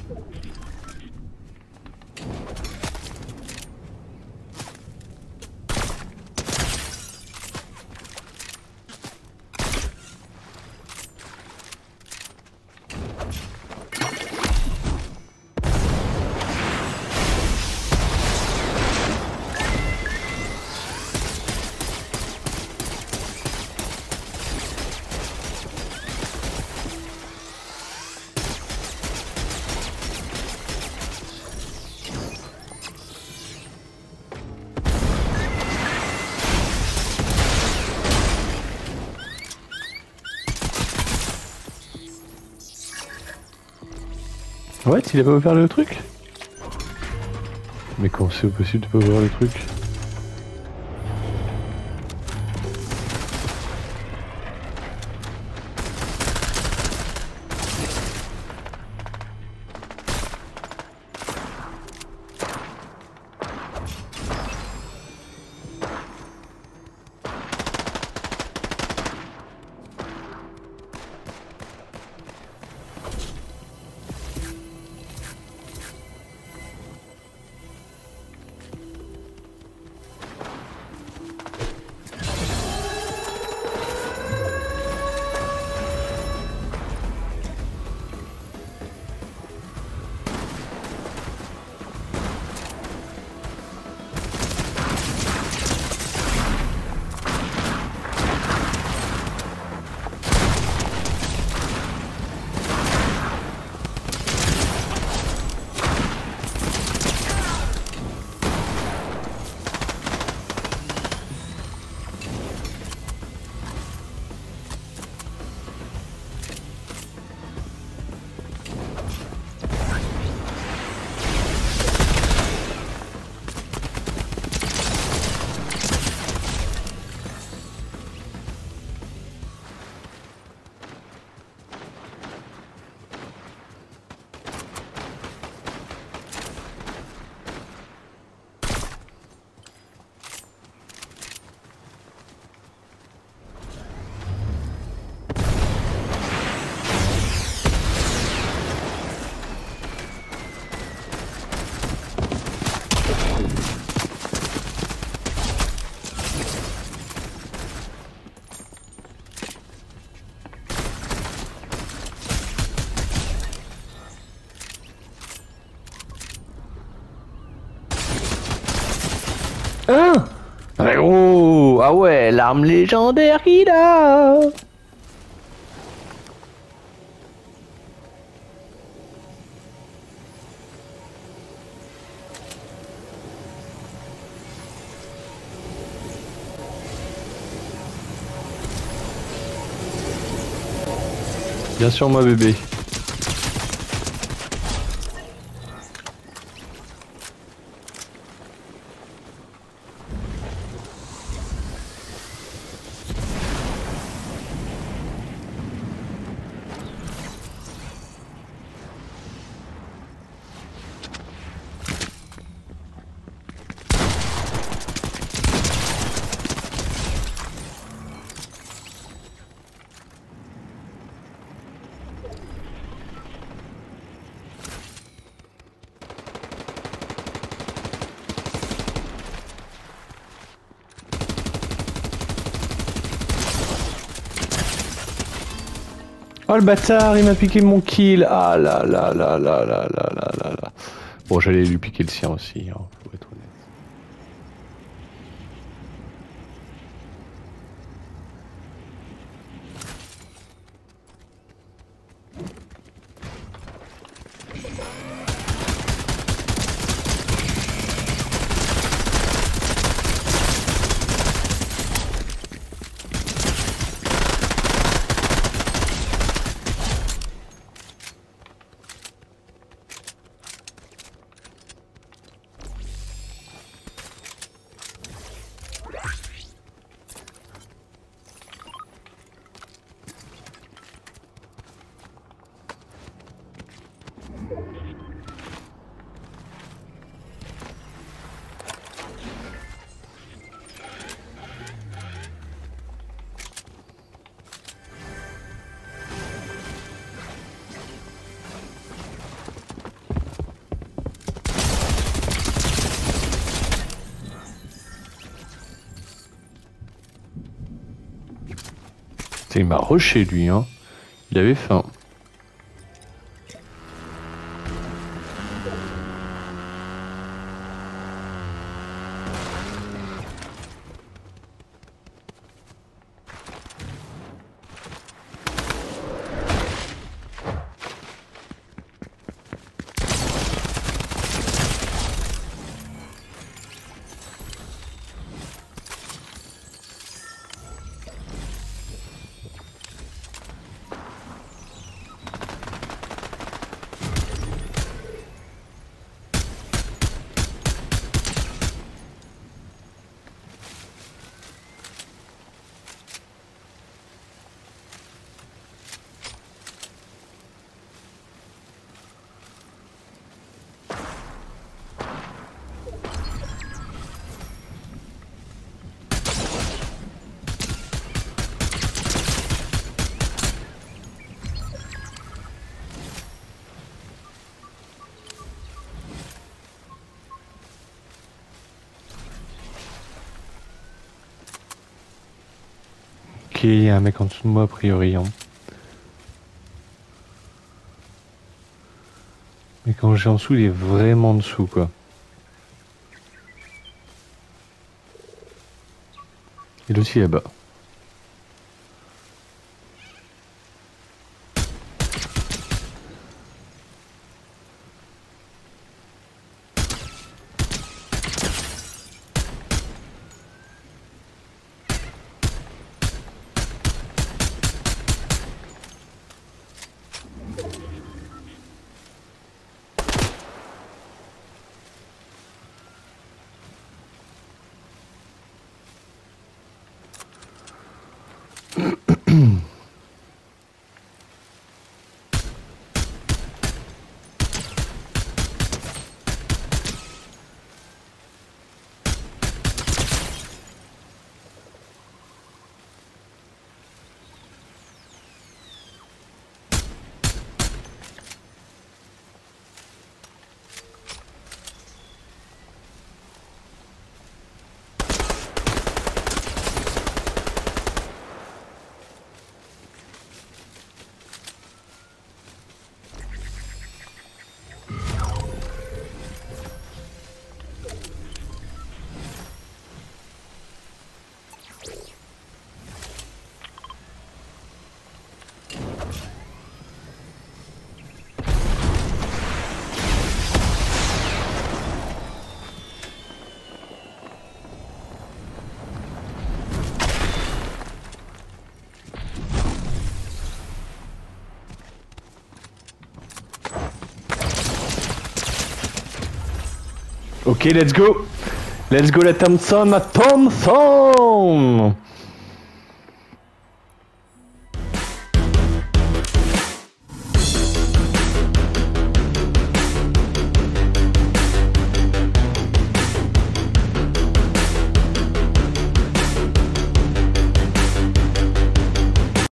Ouais, il a pas ouvert le truc? Mais comment c'est possible de pas ouvrir le truc? Hein? Ah, oh, ah ouais, l'arme légendaire qu'il a! Bien sûr, moi, bébé. Oh le bâtard, il m'a piqué mon kill. Ah là là là là là là là là là. Bon, j'allais lui piquer le sien aussi, hein, faut être honnête. Il m'a rushé lui, hein. Il avait faim. Ok, il y a un mec en dessous de moi a priori. Hein. Mais quand j'ai en dessous, il est vraiment en dessous quoi. Et l'autre il est là-bas. Ok, let's go. Let's go la Thompson, ma Thompson.